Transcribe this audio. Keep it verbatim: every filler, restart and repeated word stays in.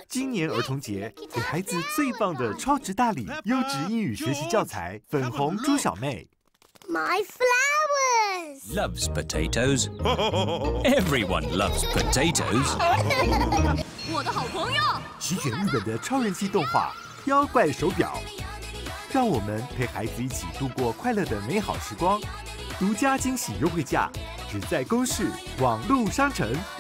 今年儿童节，给孩子最棒的超值大礼——优质英语学习教材——粉红猪小妹。 My flowers loves potatoes. Everyone loves potatoes. 我的好朋友， 席卷日本的超人气动画《妖怪手表》，让我们陪孩子一起度过快乐的美好时光。独家惊喜优惠价，只在公视网络商城。